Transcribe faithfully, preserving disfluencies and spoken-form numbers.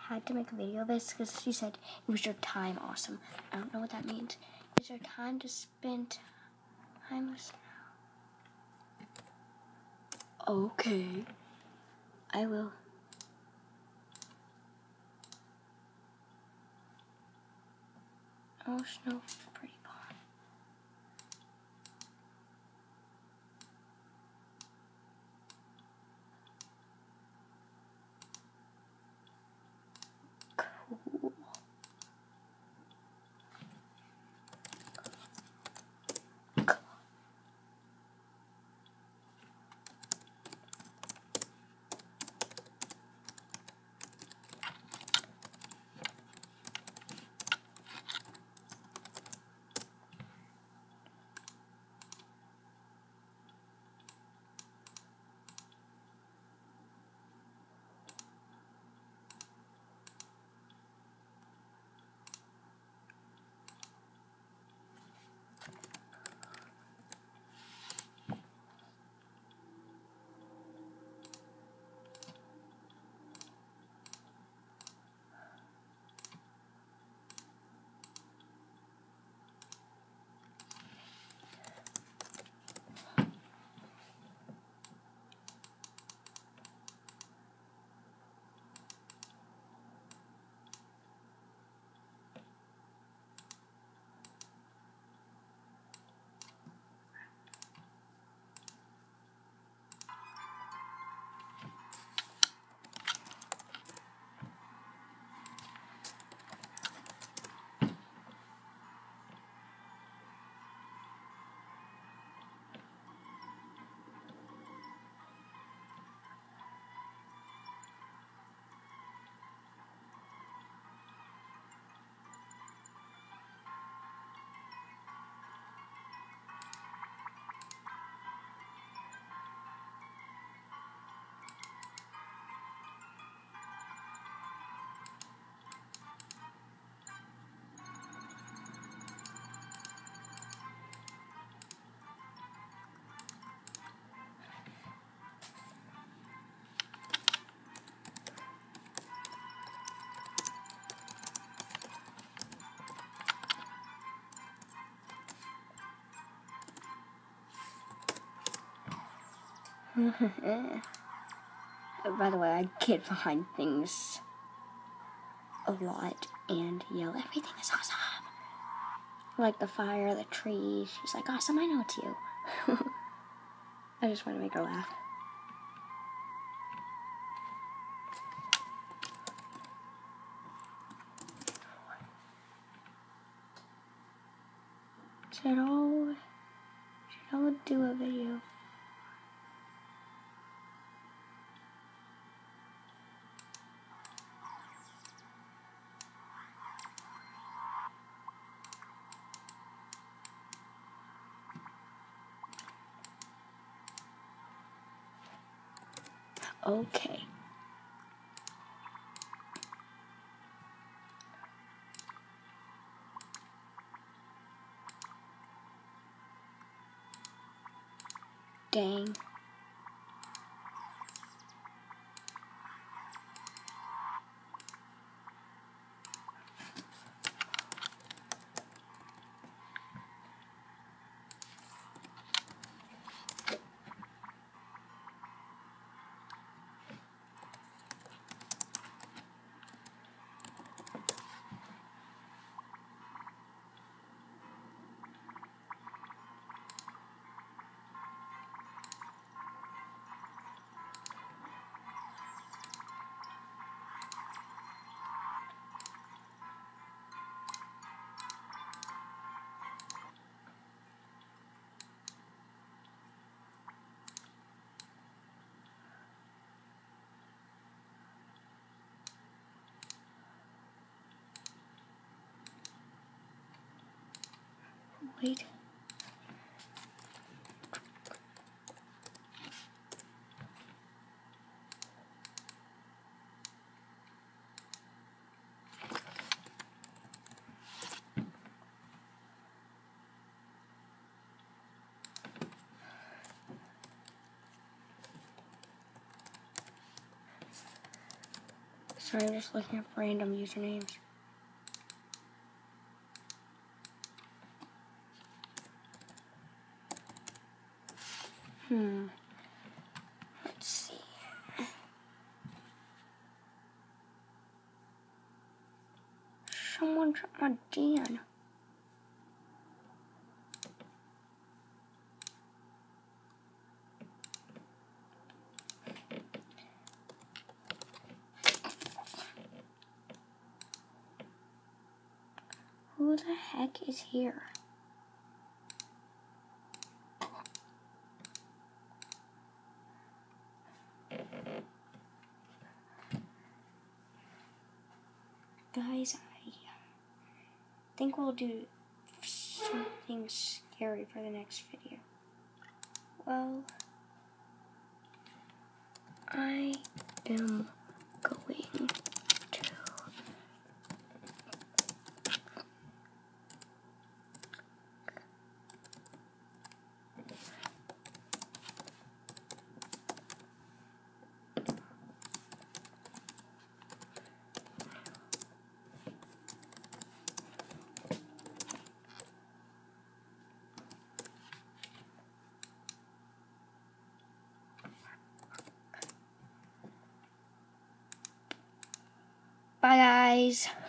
had to make a video of this because she said it was your time awesome. I don't know what that means. It's your time to spend time with. Okay. I will. Oh, snow, pretty pond. Cool. By the way, I get behind things a lot and yell, everything is awesome. Like the fire, the tree. She's like, awesome, I know it's you. I just want to make her laugh. Should all, should all do a video? Okay. Dang. Wait. Sorry, I'm just looking up random usernames. Hmm. Let's see. Someone dropped my Dan. Who the heck is here? Guys, I think we'll do something scary for the next video. Well, I am going to Bye, guys.